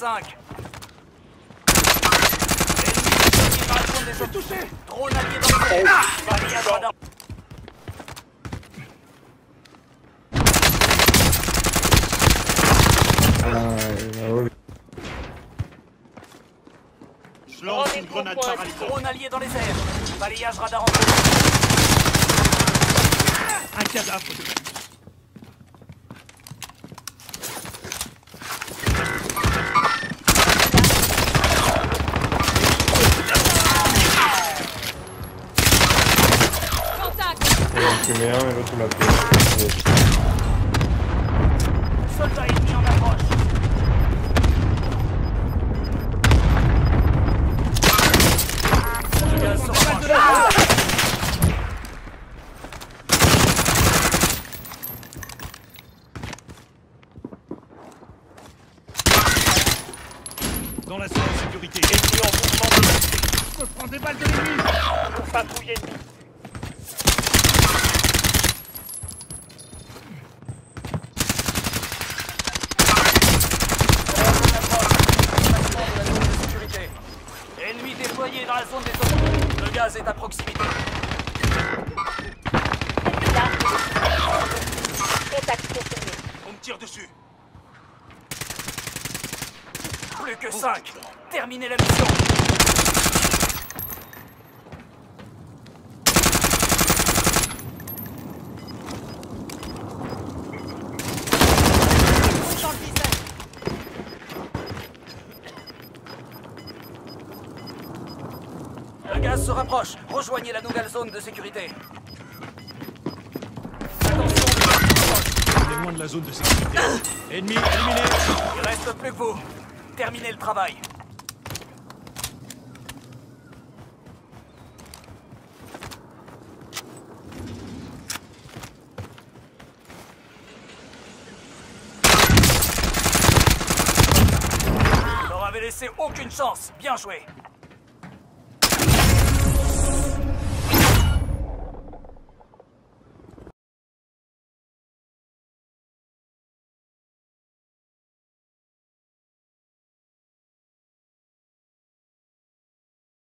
5. Ennemi est touché. Drone allié dans le ciel. Balayage radar. Je lance une grenade paralysante. Drone allié dans les airs. Balayage radar en Un cadavre de... Tu mets un et l'autre il m'a pris. soldat ennemi en approche. Le gaz se rapproche. Dans la zone de sécurité. Ennemi en mouvement de l'accès. Je me prends des balles de l'ennemi. Patrouille ennemie. Ennemi déployé dans la zone des zones. Le gaz est à proximité. Contact confirmé. On me tire dessus. Plus que 5. Terminez la mission. Le gaz se rapproche. Rejoignez la nouvelle zone de sécurité. Attention, On est loin de la zone de sécurité. Ennemi éliminé. il reste plus que vous. Terminez le travail. Vous leur avez laissé aucune chance. Bien joué.